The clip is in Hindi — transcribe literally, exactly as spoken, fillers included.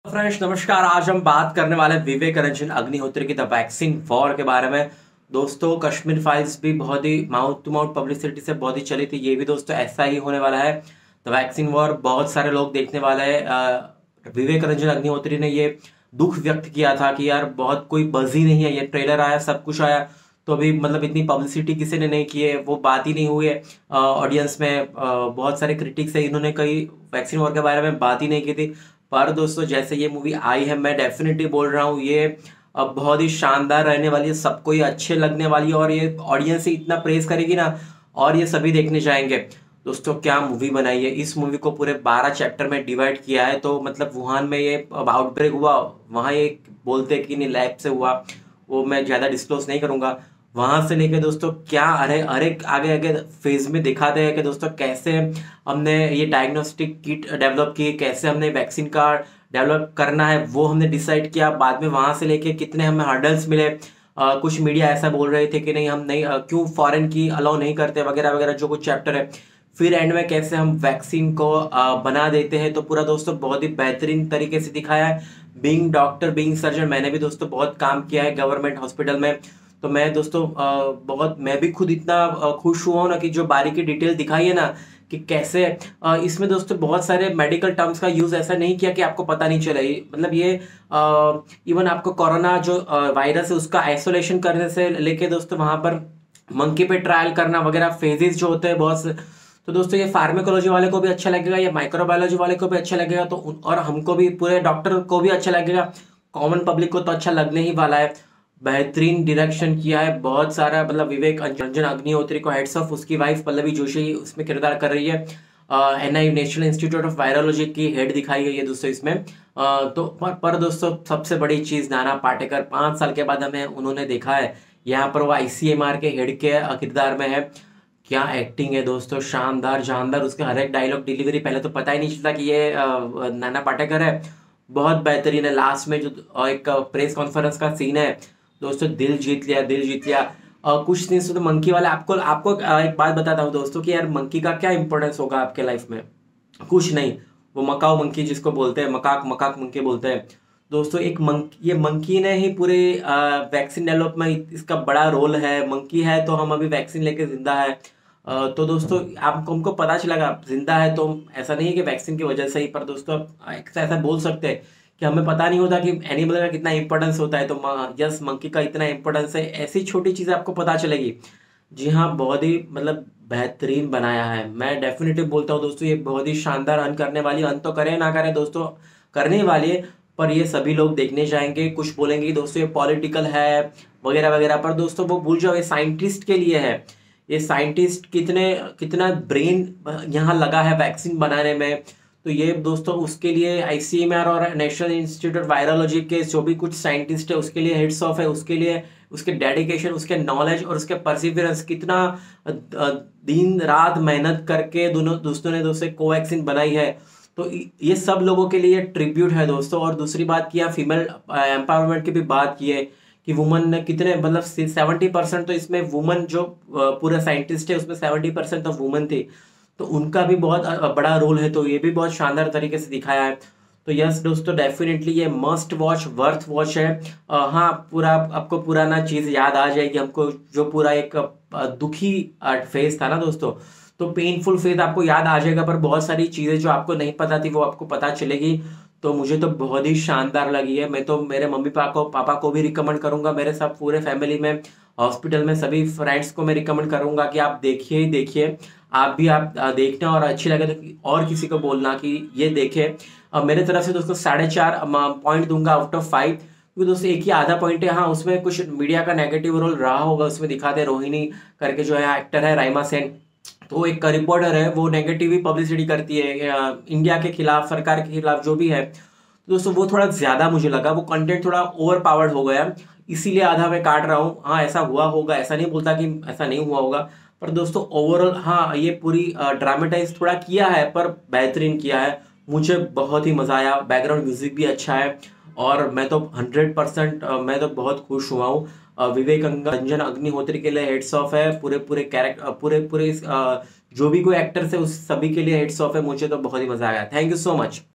फ्रेंड्स नमस्कार। आज हम बात करने वाले हैं विवेक रंजन अग्निहोत्री की द वैक्सीन वॉर के बारे में। दोस्तों कश्मीर फाइल्स भी बहुत ही माउथ टू माउथ पब्लिसिटी से बहुत ही चली थी, ये भी दोस्तों ऐसा ही होने वाला है। द वैक्सीन वॉर बहुत सारे लोग देखने वाले हैं। अ, विवेक रंजन अग्निहोत्री ने ये दुख व्यक्त किया था कि यार बहुत कोई बज ही नहीं है, ये ट्रेलर आया सब कुछ आया तो अभी मतलब इतनी पब्लिसिटी किसी ने नहीं की है, वो बात ही नहीं हुई है ऑडियंस में। अ, बहुत सारे क्रिटिक्स है, इन्होंने कई वैक्सीन वॉर के बारे में बात ही नहीं की थी। पर दोस्तों जैसे ये मूवी आई है, मैं डेफिनेटली बोल रहा हूँ ये अब बहुत ही शानदार रहने वाली है, सबको ये अच्छे लगने वाली है और ये ऑडियंस से इतना प्रेज करेगी ना और ये सभी देखने जाएंगे। दोस्तों क्या मूवी बनाई है, इस मूवी को पूरे बारह चैप्टर में डिवाइड किया है। तो मतलब वुहान में ये आउटब्रेक हुआ, वहाँ ये बोलते हैं कि नहीं लैब से हुआ, वो मैं ज़्यादा डिस्क्लोज नहीं करूँगा। वहां से लेके दोस्तों क्या अरे अरे आगे आगे फेज में दिखाते हैं कि दोस्तों कैसे हमने ये डायग्नोस्टिक किट डेवलप की, कैसे हमने वैक्सीन का डेवलप करना है वो हमने डिसाइड किया। बाद में वहां से लेके कितने हमें हर्डल्स मिले। आ, कुछ मीडिया ऐसा बोल रहे थे कि नहीं हम नहीं आ, क्यों फॉरेन की अलाउ नहीं करते वगैरह वगैरह, जो कुछ चैप्टर है। फिर एंड में कैसे हम वैक्सीन को आ, बना देते हैं। तो पूरा दोस्तों बहुत ही बेहतरीन तरीके से दिखाया है। बीइंग डॉक्टर बीइंग सर्जन, मैंने भी दोस्तों बहुत काम किया है गवर्नमेंट हॉस्पिटल में। तो मैं दोस्तों अ, बहुत मैं भी खुद इतना अ, खुश हुआ हूं ना कि जो बारीकी डिटेल दिखाई है ना कि कैसे अ, इसमें दोस्तों बहुत सारे मेडिकल टर्म्स का यूज ऐसा नहीं किया कि आपको पता नहीं चले। मतलब ये इवन आपको कोरोना जो वायरस है उसका आइसोलेशन करने से लेके दोस्तों वहां पर मंकी पे ट्रायल करना वगैरह फेजेस जो होते हैं बहुत से। तो दोस्तों ये फार्मेकोलॉजी वाले को भी अच्छा लगेगा, ये माइक्रोबायोलॉजी वाले को भी अच्छा लगेगा, तो उन- और हमको भी पूरे डॉक्टर को भी अच्छा लगेगा, कॉमन पब्लिक को तो अच्छा लगने ही वाला है। बेहतरीन डायरेक्शन किया है बहुत सारा, मतलब विवेक रंजन अग्निहोत्री को हेड्स ऑफ, उसकी वाइफ पल्लवी जोशी उसमें किरदार कर रही है। N I National Institute of Virology की हेड दिखाई गई है दोस्तों इसमें। अ, तो पर, पर दोस्तों सबसे बड़ी चीज नाना पाटेकर पांच साल के बाद हमें उन्होंने देखा है यहाँ पर वो आई सी एम आर के हेड के अ, किरदार में है। क्या एक्टिंग है दोस्तों, शानदार जानदार, उसके हर एक डायलॉग डिलीवरी पहले तो पता ही नहीं चलता कि ये अ, नाना पाटेकर है। बहुत बेहतरीन है। लास्ट में जो अ, एक प्रेस कॉन्फ्रेंस का सीन है दोस्तों, दिल जीत लिया दिल जीत लिया। और कुछ सीन्स तो मंकी वाला, आपको आपको अ, एक बात बताता हूँ दोस्तों कि यार मंकी का क्या इंपॉर्टेंस होगा आपके लाइफ में। कुछ नहीं, वो मकाऊ मंकी जिसको बोलते हैं, मकाक मकाक मंकी बोलते हैं दोस्तों। एक मंकी, ये मंकी ने ही पूरे वैक्सीन डेवलप में इसका बड़ा रोल है। मंकी है तो हम अभी वैक्सीन लेके जिंदा है। अ, तो दोस्तों आपको हमको पता चलेगा जिंदा है, तो ऐसा नहीं है कि वैक्सीन की वजह से ही, पर दोस्तों ऐसा ऐसा बोल सकते हैं कि हमें पता नहीं होता कि एनिमल का कितना इंपॉर्टेंस होता है। तो यस मंकी का इतना इंपॉर्टेंस है, ऐसी छोटी चीजें आपको पता चलेगी। जी हाँ, बहुत ही मतलब बेहतरीन बनाया है। मैं डेफिनेटली बोलता हूँ दोस्तों ये बहुत ही शानदार अन करने वाली, अन तो करे ना करे दोस्तों करने ही वाली है। पर ये सभी लोग देखने जाएंगे, कुछ बोलेंगे कि दोस्तों ये पॉलिटिकल है वगैरह वगैरह, पर दोस्तों वो भूल जाओ ये साइंटिस्ट के लिए है। ये साइंटिस्ट कितने कितना ब्रेन यहाँ लगा है वैक्सीन बनाने में। तो ये दोस्तों उसके लिए आई सी एम आर और नेशनल इंस्टीट्यूट ऑफ वायरोलॉजी के जो भी कुछ साइंटिस्ट है उसके लिए हेड्स ऑफ है, उसके लिए उसके डेडिकेशन, उसके नॉलेज और उसके परसिवियरेंस, कितना अ, अ, दिन रात मेहनत करके दोनों दोस्तों ने दोस्तों कोवैक्सीन बनाई है। तो ये सब लोगों के लिए ट्रिब्यूट है दोस्तों। और दूसरी बात की, फीमेल एम्पावरमेंट की भी बात की है कि वुमन ने कितने मतलब सेवेंटी परसेंट तो इसमें वुमन जो अ, पूरा साइंटिस्ट है उसमें सेवेंटी परसेंट तो वुमन थी, तो उनका भी बहुत अ, बड़ा रोल है। तो ये भी बहुत शानदार तरीके से दिखाया है। तो यस दोस्तों डेफिनेटली ये मस्ट वॉच वर्थ वॉच है। अ, हाँ पूरा आपको पुराना चीज याद आ जाएगी हमको, जो पूरा एक अ, दुखी फेज था ना दोस्तों, तो पेनफुल फेज आपको याद आ जाएगा। पर बहुत सारी चीजें जो आपको नहीं पता थी वो आपको पता चलेगी। तो मुझे तो बहुत ही शानदार लगी है। मैं तो मेरे मम्मी पापा को पापा को भी रिकमेंड करूंगा, मेरे सब पूरे फैमिली में हॉस्पिटल में सभी फ्रेंड्स को मैं रिकमेंड करूंगा कि आप देखिए ही देखिए। आप भी आप अ, देखना और अच्छी लगे तो और किसी को बोलना कि ये देखे। अब मेरे तरफ से दोस्तों साढ़े चार पॉइंट दूंगा आउट ऑफ फाइव, क्योंकि दोस्तों एक ही आधा पॉइंट है। हाँ उसमें कुछ मीडिया का नेगेटिव रोल रहा होगा, उसमें दिखाते रोहिणी करके जो है एक्टर है राइमा सेन, तो एक रिपोर्टर है वो नेगेटिव ही पब्लिसिटी करती है अ, इंडिया के खिलाफ, सरकार के खिलाफ जो भी है। तो दोस्तों वो थोड़ा ज्यादा मुझे लगा, वो कंटेंट थोड़ा ओवर पावर्ड हो गया, इसीलिए आधा मैं काट रहा हूँ। हाँ ऐसा हुआ होगा, ऐसा नहीं बोलता कि ऐसा नहीं हुआ होगा, पर दोस्तों ओवरऑल हाँ ये पूरी ड्रामेटाइज थोड़ा किया है पर बेहतरीन किया है। मुझे बहुत ही मजा आया, बैकग्राउंड म्यूजिक भी अच्छा है और मैं तो हंड्रेड परसेंट मैं तो बहुत खुश हुआ हूँ। अ, विवेक अंग- रंजन अग्निहोत्री के लिए हेड्स ऑफ है, पूरे पूरे कैरेक्टर पूरे पूरे अ, जो भी कोई एक्टर्स है उस सभी के लिए हेड्स ऑफ है। मुझे तो बहुत ही मजा आया। Thank you so much.